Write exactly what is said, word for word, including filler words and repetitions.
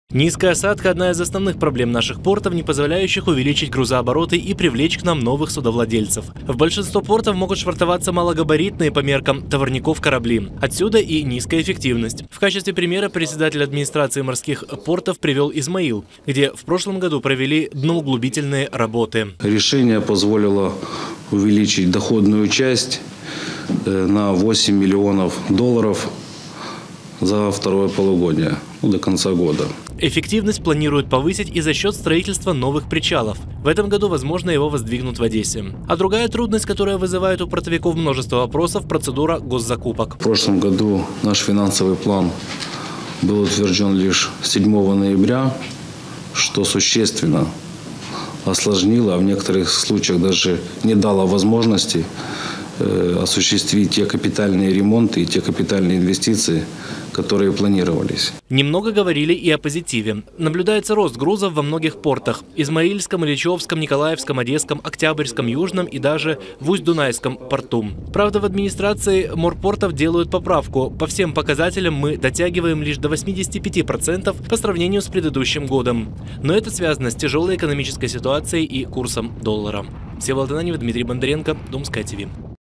Низкая осадка – одна из основных проблем наших портов, не позволяющих увеличить грузообороты и привлечь к нам новых судовладельцев. В большинство портов могут швартоваться малогабаритные по меркам товарников корабли. Отсюда и низкая эффективность. В качестве примера председатель администрации морских портов привел Измаил, где в прошлом году провели дноуглубительные работы. Решение позволило увеличить доходную часть на восемь миллионов долларов за второе полугодие, ну, до конца года. Эффективность планируют повысить и за счет строительства новых причалов. В этом году, возможно, его воздвигнут в Одессе. А другая трудность, которая вызывает у портовиков множество вопросов – процедура госзакупок. В прошлом году наш финансовый план был утвержден лишь седьмого ноября, что существенно осложнило, а в некоторых случаях даже не дало возможности осуществить те капитальные ремонты и те капитальные инвестиции, которые планировались. Немного говорили и о позитиве. Наблюдается рост грузов во многих портах – Измаильском, Ильичевском, Николаевском, Одесском, Октябрьском, Южном и даже в Усть-Дунайском порту. Правда, в администрации морпортов делают поправку. По всем показателям мы дотягиваем лишь до восьмидесяти пяти процентов по сравнению с предыдущим годом. Но это связано с тяжелой экономической ситуацией и курсом доллара. Всеволод Ананьев, Дмитрий Бондаренко, Думская ТВ.